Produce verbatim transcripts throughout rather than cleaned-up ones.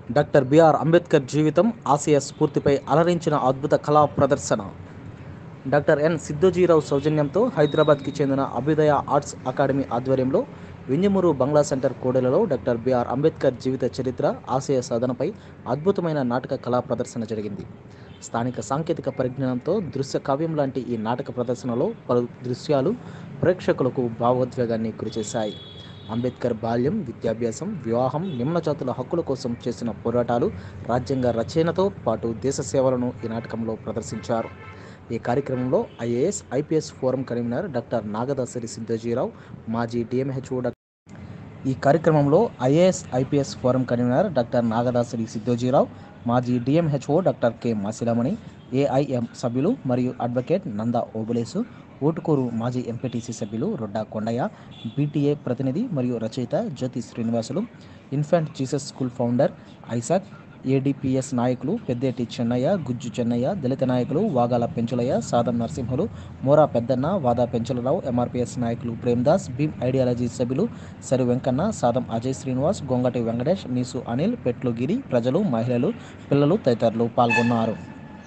Doctor B R Ambedkar జీవితం ఆశయ స్ఫూర్తిపై అలరించిన అద్భుత కళా ప్రదర్శన. డాక్టర్ ఎన్ సిద్ధోజీరావు సౌజన్యంతో హైదరాబాద్కి చెందిన అభ్యుదయ ఆర్ట్స్ అకాడమీ ఆధ్వర్యంలో వింజమూరు బంగ్లా సెంటర్ కోడెలలో డాక్టర్ బిఆర్ అంబేద్కర్ జీవిత చరిత్ర ఆశయ సాధనపై అద్భుతమైన నాటక కళా ప్రదర్శన జరిగింది. స్థానిక సాంకేతిక పరిజ్ఞానంతో దృశ్య కావ్యం లాంటి ఈ నాటక ప్రదర్శనలో పలు దృశ్యాలు ప్రేక్షకులకు భావోద్వేగాన్ని గురిచేశాయి. అంబేద్కర్ బాల్యం, విద్యాభ్యాసం, వివాహం, నిమ్న జాతుల హక్కుల కోసం చేసిన పోరాటాలు, రాజ్యాంగ రచనతో పాటు దేశ సేవలను ఈ నాటకంలో ప్రదర్శించారు. ఈ కార్యక్రమంలో IAS, IPS forum convener doctor Nagadasari Siddhojirao, మాజీ డిఎంహెచ్ఓ ఈ కార్యక్రమంలో IAS, IPS forum convener doctor Nagadasari Siddhojirao, మాజీ DMHO doctor K Masilamani, AIM సభ్యులు మరియు అడ్వకేట్ నందా ఓబులేసు, ఊటుకూరు మాజీ ఎంపీటీసీ సభ్యులు రొడ్డా కొండయ్య, బీటీఏ ప్రతినిధి మరియు రచయిత Jyothi Srinivasulu, infant Jesus school founder Isaac, ADPS నాయకులు పెద్దేటి చెన్నయ్య, గుజ్జు చెన్నయ్య, దళిత నాయకులు వాగాల పెంచులయ్య, సాదం నరసింహులు, మోరా పెద్దన్న, వాదా పెంచలరావు, ఎంఆర్పీఎస్ నాయకులు ప్రేమ్దాస్, భీమ్ ఐడియాలజీ సభ్యులు సరి వెంకన్న, సాదం అజయ్ శ్రీనివాస్, గొంగటి వెంకటేష్, నీసు అనిల్, పెట్లు గిరి, ప్రజలు, మహిళలు, పిల్లలు తదితరులు పాల్గొన్నారు.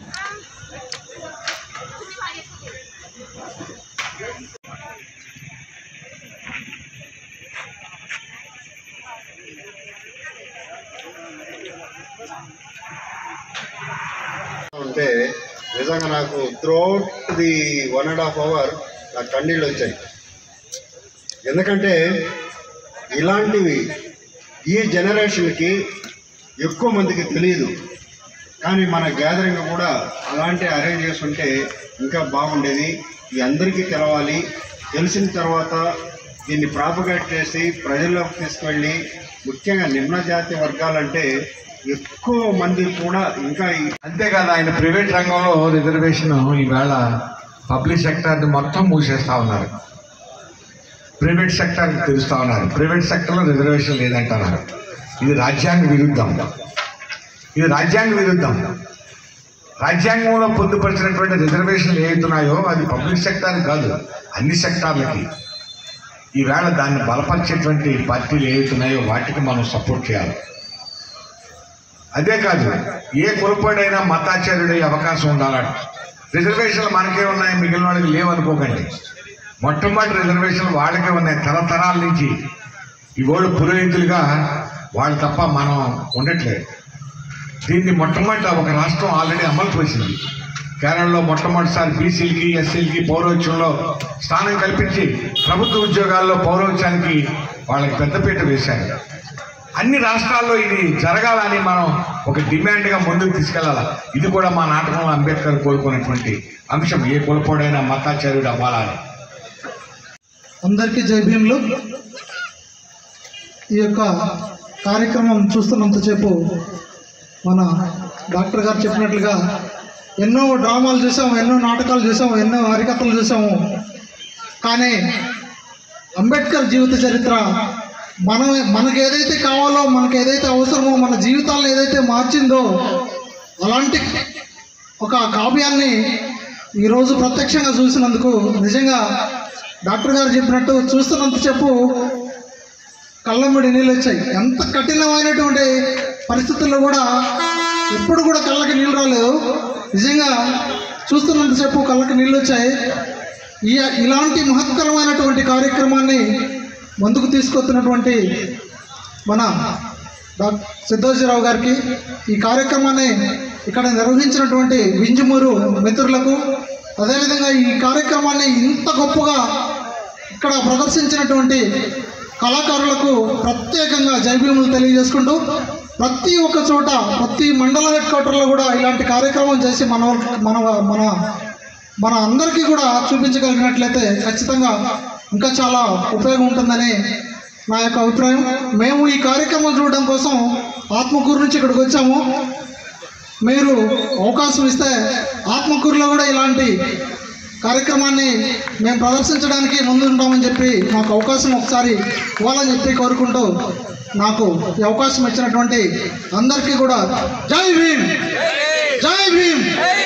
అంటే నిజంగా నాకు throughout the one and half hour నాకు కన్నీళ్ళు వచ్చాయి. ఎందుకంటే ఇలాంటివి ఈ జనరేషన్కి ఎక్కువ మందికి తెలియదు. కానీ మన గ్యాదరింగ్ కూడా అలాంటి అరేంజ్ చేసుకుంటే ఇంకా బాగుండేది. ఇది అందరికీ తెలవాలి. తెలిసిన తర్వాత దీన్ని ప్రాపగేట్ చేసి ప్రజల్లోకి తీసుకువెళ్ళి, ముఖ్యంగా నిమ్న జాతి వర్గాలంటే ఎక్కువ మంది కూడా ఇంకా. అంతేకాదు, ఆయన ప్రైవేట్ రంగంలో రిజర్వేషన్ ఈవేళ పబ్లిక్ సెక్టార్ని మొత్తం మూసేస్తూ ఉన్నారు, ప్రైవేట్ సెక్టార్కి తెలుస్తూ ఉన్నారు. ప్రైవేట్ సెక్టర్లో రిజర్వేషన్ లేదంటున్నారు. ఇది రాజ్యాంగ విరుద్ధం. ఇది రాజ్యాంగ విరుద్ధం. రాజ్యాంగంలో పొందుపరిచినటువంటి రిజర్వేషన్లు ఏవైతున్నాయో అది పబ్లిక్ సెక్టార్కి కాదు, అన్ని సెక్టార్లకి. ఈవేళ దాన్ని బలపరిచేటువంటి పార్టీలు ఏవైతున్నాయో వాటికి మనం సపోర్ట్ చేయాలి. అదే కాదు, ఏ కులపడైనా మతాచార్యుడయ్యే అవకాశం ఉండాలట. రిజర్వేషన్లు మనకే ఉన్నాయి, మిగిలిన వాళ్ళకి లేవనుకోకండి. మొట్టమొదటి రిజర్వేషన్లు వాళ్ళకే ఉన్నాయి. తరతరాల నుంచి ఈ వాళ్ళు పురోహితులుగా వాళ్ళు తప్ప మనం ఉండట్లేదు. దీన్ని మొట్టమొదటి ఒక రాష్ట్రం ఆల్రెడీ అమలు చేసింది. కేరళలో మొట్టమొదటిసారి బీసీలకి, ఎస్సీలకి పౌరోహిత్యంలో స్థానం కల్పించి ప్రభుత్వ ఉద్యోగాల్లో పౌరోహిత్యానికి వాళ్ళకి పెద్దపీట వేశారు. అన్ని రాష్ట్రాల్లో ఇది జరగాలని మనం ఒక డిమాండ్గా ముందుకు తీసుకెళ్ళాలి. ఇది కూడా మా నాటకంలో అంబేద్కర్ కోరుకున్నటువంటి అంశం. ఏ కులపోడైనా మతాచార్యుడు అవ్వాలని. అందరికీ జై భీములు. ఈ యొక్క కార్యక్రమం చూస్తున్నంతసేపు మన డాక్టర్ గారు చెప్పినట్లుగా ఎన్నో డ్రామాలు చూసాము, ఎన్నో నాటకాలు చూసాము, ఎన్నో హరికథలు చూసాము. కానీ అంబేద్కర్ జీవిత చరిత్ర మనం మనకు ఏదైతే కావాలో, మనకు ఏదైతే అవసరమో, మన జీవితాలను ఏదైతే మార్చిందో అలాంటి ఒక కావ్యాన్ని ఈరోజు ప్రత్యక్షంగా చూసినందుకు నిజంగా డాక్టర్ గారు చెప్పినట్టు చూస్తున్నంతసేపు కళ్ళమ్మడి నీళ్ళు వచ్చాయి. ఎంత కఠినమైనటువంటి పరిస్థితుల్లో కూడా ఎప్పుడు కూడా కళ్ళకి నీళ్ళు రాలేదు. నిజంగా చూస్తున్నంతసేపు కళ్ళకి నీళ్ళు వచ్చాయి. ఈ ఇలాంటి మహత్తరమైనటువంటి కార్యక్రమాన్ని ముందుకు తీసుకొస్తున్నటువంటి మన డాక్టర్ సిద్ధోజీరావు గారికి, ఈ కార్యక్రమాన్ని ఇక్కడ నిర్వహించినటువంటి వింజమూరు మిత్రులకు, అదేవిధంగా ఈ కార్యక్రమాన్ని ఇంత గొప్పగా ఇక్కడ ప్రదర్శించినటువంటి కళాకారులకు ప్రత్యేకంగా జైభీములు తెలియజేసుకుంటూ, ప్రతి ఒక్క చోట ప్రతి మండల హెడ్ క్వార్టర్లో కూడా ఇలాంటి కార్యక్రమం చేసి మన మన మన మన అందరికీ కూడా చూపించగలిగినట్లయితే ఖచ్చితంగా ఇంకా చాలా ఉపయోగం ఉంటుందని నా యొక్క అభిప్రాయం. మేము ఈ కార్యక్రమం చూడడం కోసం ఆత్మకూరు నుంచి ఇక్కడికి వచ్చాము. మీరు అవకాశం ఇస్తే ఆత్మకూరులో కూడా ఇలాంటి కార్యక్రమాన్ని మేము ప్రదర్శించడానికి ముందుంటామని చెప్పి మాకు అవకాశం ఒకసారి ఇవ్వాలని చెప్పి కోరుకుంటూ, నాకు ఈ అవకాశం ఇచ్చినటువంటి అందరికీ కూడా జై భీమ్, జై భీమ్.